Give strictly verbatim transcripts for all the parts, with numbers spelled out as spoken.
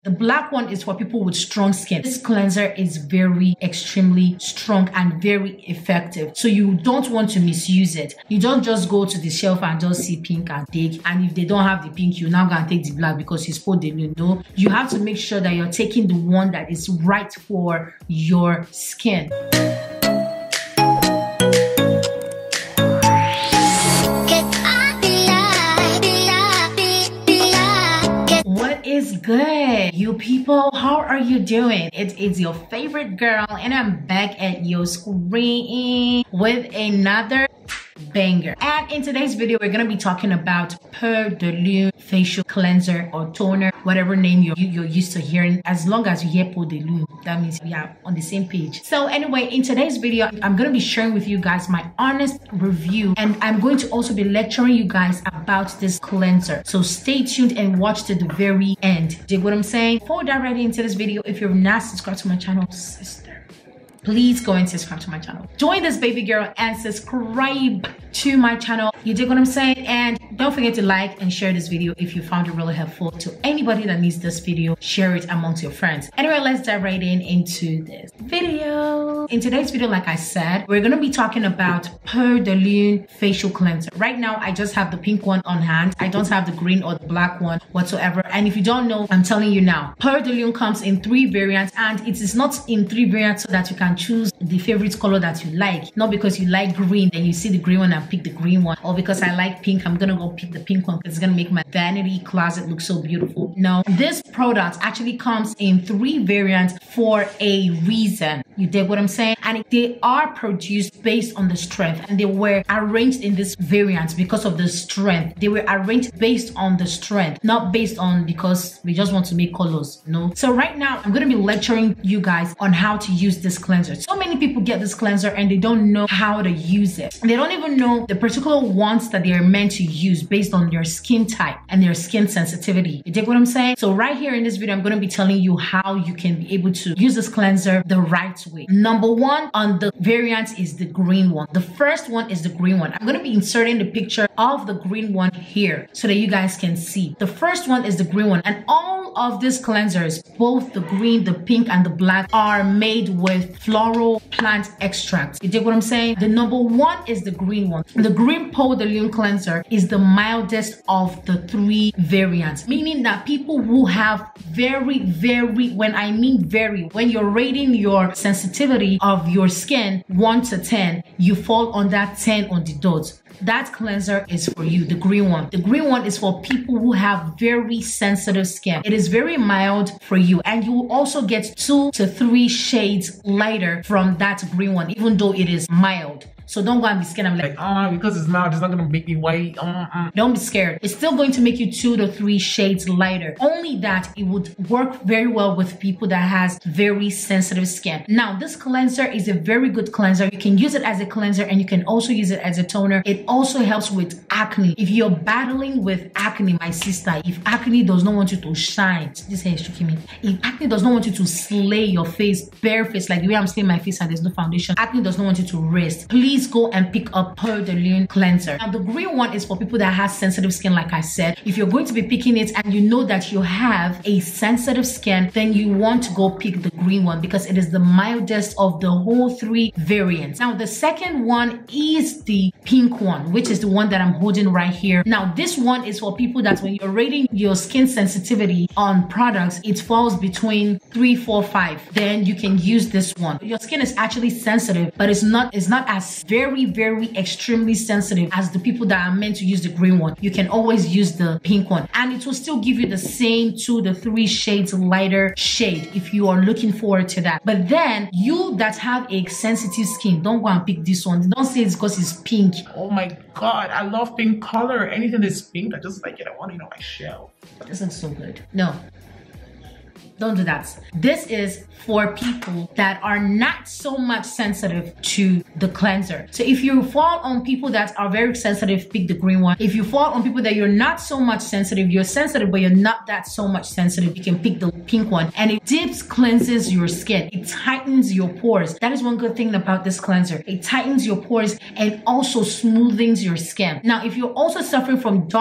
The black one is for people with strong skin. This cleanser is very extremely strong and very effective. So you don't want to misuse it. You don't just go to the shelf and just see pink and take. And if they don't have the pink, you now gonna take the black because it's for the new. No, you have to make sure that you're taking the one that is right for your skin. Is good, you people. How are you doing? It is your favorite girl, and I'm back at your screen with another banger. And in today's video, we're gonna be talking about Per de Lune facial cleanser or toner, whatever name you're, you're used to hearing. As long as you hear Per de Lune, that means we are on the same page. So anyway, in today's video, I'm gonna be sharing with you guys my honest review, and I'm going to also be lecturing you guys about this cleanser. So stay tuned and watch to the very end. Dig what I'm saying? Before we dive right into this video, if you're not subscribed to my channel, sister, please go and subscribe to my channel. Join this baby girl and subscribe to my channel. You dig what I'm saying? And don't forget to like and share this video if you found it really helpful. To anybody that needs this video, share it amongst your friends. Anyway, let's dive right in into this video. In today's video, like I said, we're gonna be talking about Per de Lune facial cleanser. Right now, I just have the pink one on hand. I don't have the green or the black one whatsoever. And if you don't know, I'm telling you now. Per de Lune comes in three variants, and it is not in three variants so that you can choose the favorite color that you like. Not because you like green, then you see the green one and pick the green one, or because I like pink, I'm gonna go pick the pink one because it's gonna make my vanity closet look so beautiful. No, this product actually comes in three variants for a reason. You dig what I'm saying? And they are produced based on the strength, and they were arranged in this variant because of the strength. They were arranged based on the strength, not based on because we just want to make colors. No. So right now, I'm gonna be lecturing you guys on how to use this cleanser. So many people get this cleanser and they don't know how to use it. They don't even know the particular ones that they are meant to use based on their skin type and their skin sensitivity. You dig what I'm saying? So right here in this video, I'm going to be telling you how you can be able to use this cleanser the right way. Number one on the variant is the green one. The first one is the green one. I'm going to be inserting the picture of the green one here so that you guys can see. The first one is the green one, and all of these cleansers, both the green, the pink, and the black, are made with floral plant extracts. You dig what I'm saying? The number one is the green one. The green Per de Lune cleanser is the mildest of the three variants, meaning that people who have very, very, when I mean very, when you're rating your sensitivity of your skin one to ten, you fall on that ten on the dot. That cleanser is for you, the green one. The green one is for people who have very sensitive skin. It is very mild for you, and you will also get two to three shades lighter from that green one, even though it is mild. So don't go and be scared. I'm like, oh, because it's mild, it's not gonna make me white. Uh, uh. Don't be scared. It's still going to make you two to three shades lighter. Only that it would work very well with people that has very sensitive skin. Now, this cleanser is a very good cleanser. You can use it as a cleanser, and you can also use it as a toner. It also helps with acne. If you're battling with acne, my sister, if acne does not want you to shine, this hair is shaking me. If acne does not want you to slay your face, bare face, like the way I'm slaying my face and there's no foundation, acne does not want you to rest. Please go and pick up Per de Lune cleanser. Now, the green one is for people that have sensitive skin, like I said. If you're going to be picking it and you know that you have a sensitive skin, then you want to go pick the green one because it is the mildest of the whole three variants. Now, the second one is the pink one, which is the one that I'm holding right here. Now, this one is for people that when you're rating your skin sensitivity on products, it falls between three, four, five. Then you can use this one. Your skin is actually sensitive, but it's not, it's not as very, very extremely sensitive as the people that are meant to use the green one. You can always use the pink one, and it will still give you the same two to three shades lighter shade if you are looking forward to that. But then you that have a sensitive skin, don't go and pick this one. Don't say it's because it's pink. Oh my god, I love pink color. Anything that's pink, I just like it. I want it on my shelf. This looks so good. No. Don't do that. This is for people that are not so much sensitive to the cleanser. So if you fall on people that are very sensitive, pick the green one. If you fall on people that you're not so much sensitive, you're sensitive but you're not that so much sensitive, you can pick the pink one. And it deeps cleanses your skin. It tightens your pores. That is one good thing about this cleanser. It tightens your pores and also smoothens your skin. Now, if you're also suffering from dark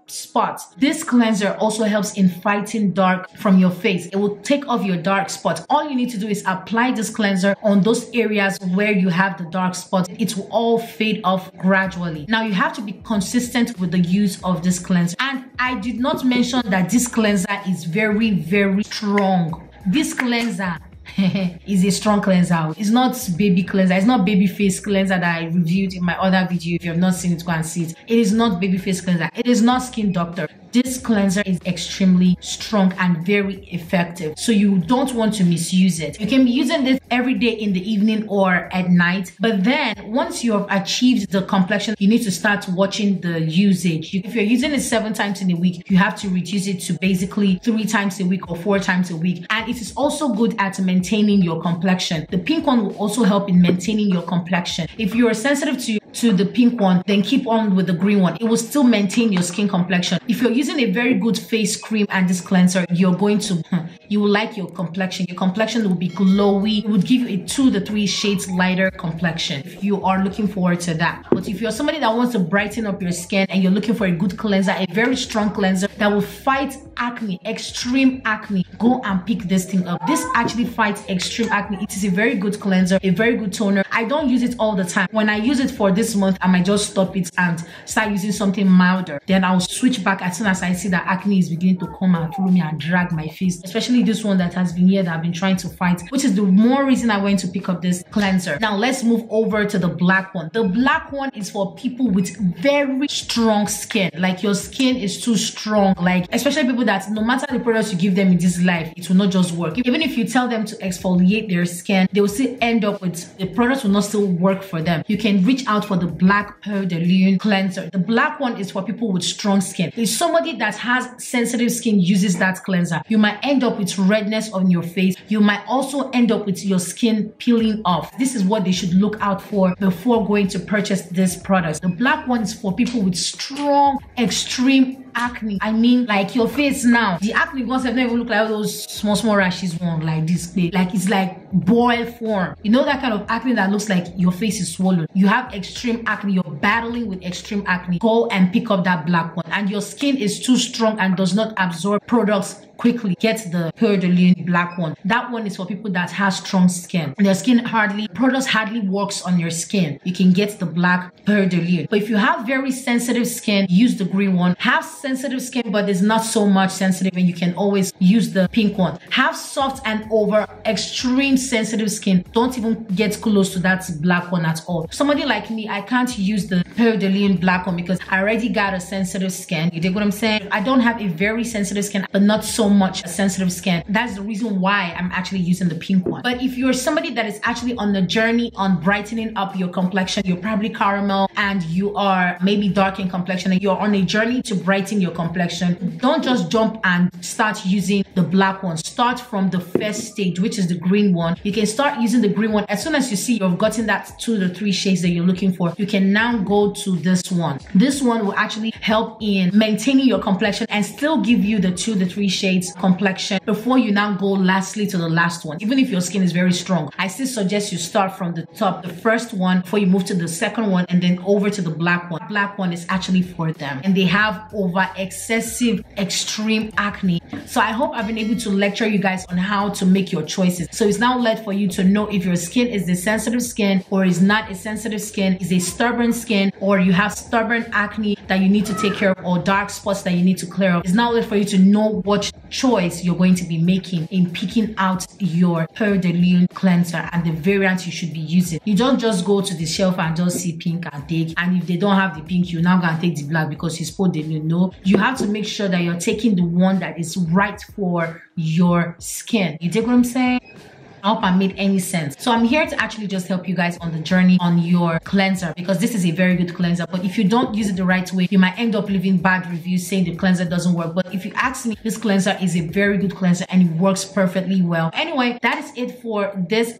spots. This cleanser also helps in fighting dark from your face. It will take off your dark spots. All you need to do is apply this cleanser on those areas where you have the dark spots. It will all fade off gradually. Now you have to be consistent with the use of this cleanser. And I did not mention that this cleanser is very, very strong. This cleanser is a strong cleanser. It's not baby cleanser. It's not baby face cleanser that I reviewed in my other video. If you have not seen it, go and see it. It is not baby face cleanser. It is not Skin Doctor. This cleanser is extremely strong and very effective. So you don't want to misuse it. You can be using this every day in the evening or at night. But then once you have achieved the complexion, you need to start watching the usage. If you're using it seven times in a week, you have to reduce it to basically three times a week or four times a week. And it is also good at maintaining your complexion. The pink one will also help in maintaining your complexion. If you are sensitive to, to the pink one, then keep on with the green one. It will still maintain your skin complexion. If you're using a very good face cream and this cleanser, you're going to, you will like your complexion. Your complexion will be glowy. It would give you a two to three shades lighter complexion if you are looking forward to that. But if you're somebody that wants to brighten up your skin and you're looking for a good cleanser, a very strong cleanser that will fight acne, extreme acne, go and pick this thing up. This actually fights extreme acne. It is a very good cleanser, a very good toner. I don't use it all the time. When I use it for this month, I might just stop it and start using something milder. Then I'll switch back as soon as I see that acne is beginning to come and through me and drag my face, especially this one that has been here that I've been trying to fight, which is the more reason I went to pick up this cleanser. Now let's move over to the black one. The black one is for people with very strong skin. Like your skin is too strong, like especially people that no matter the products you give them in this life, it will not just work. Even if you tell them to exfoliate their skin, they will still end up with, the products will not still work for them. You can reach out for the black Pearl de Lune cleanser. The black one is for people with strong skin. If somebody that has sensitive skin uses that cleanser, you might end up with redness on your face. You might also end up with your skin peeling off. This is what they should look out for before going to purchase this product. The black one is for people with strong, extreme acne. I mean, like your face now, the acne ones have never look like those small, small rashes one like this. Like it's like boil form. You know that kind of acne that looks like your face is swollen. You have extreme acne. You're battling with extreme acne. Go and pick up that black one. And your skin is too strong and does not absorb products quickly. Get the Pearl de Lune black one. That one is for people that have strong skin. Their skin hardly, products hardly works on your skin. You can get the black Pearl de Lune. But if you have very sensitive skin, use the green one. Have sensitive skin, but it's not so much sensitive, and you can always use the pink one. Have soft and over extreme sensitive skin. Don't even get close to that black one at all. Somebody like me, I can't use the Pearl de Lune black one because I already got a sensitive skin. You dig what I'm saying? I don't have a very sensitive skin, but not so much sensitive skin. That's the reason why I'm actually using the pink one. But if you're somebody that is actually on the journey on brightening up your complexion, you're probably caramel and you are maybe dark in complexion and you're on a journey to brighten your complexion, don't just jump and start using the black one. Start from the first stage, which is the green one. You can start using the green one. As soon as you see you've gotten that two to three shades that you're looking for, you can now go to this one. This one will actually help in maintaining your complexion and still give you the two to three shades complexion before you now go lastly to the last one. Even if your skin is very strong, I still suggest you start from the top, the first one, before you move to the second one and then over to the black one. Black one is actually for them and they have over excessive extreme acne. So I hope I've been able to lecture you guys on how to make your choices. So it's now left for you to know if your skin is a sensitive skin or is not a sensitive skin, is a stubborn skin, or you have stubborn acne that you need to take care of, or dark spots that you need to clear up. It's now left for you to know what choice you're going to be making in picking out your Pearl de Lune cleanser and the variant you should be using. You don't just go to the shelf and just see pink and take, and if they don't have the pink, you now gonna take the black because you Pearl de Lune. No, you have to make sure that you're taking the one that is right for your skin. You dig what I'm saying? I hope I made any sense. So I'm here to actually just help you guys on the journey on your cleanser, because this is a very good cleanser. But if you don't use it the right way, you might end up leaving bad reviews saying the cleanser doesn't work. But if you ask me, this cleanser is a very good cleanser and it works perfectly well. Anyway, that is it for this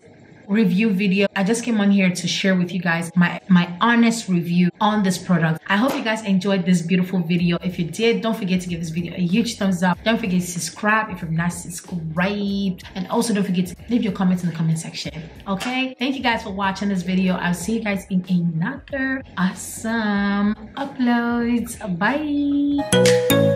review video. I just came on here to share with you guys my, my honest review on this product. I hope you guys enjoyed this beautiful video. If you did, don't forget to give this video a huge thumbs up. Don't forget to subscribe if you're not subscribed. And also don't forget to leave your comments in the comment section. Okay? Thank you guys for watching this video. I'll see you guys in another awesome uploads. Bye.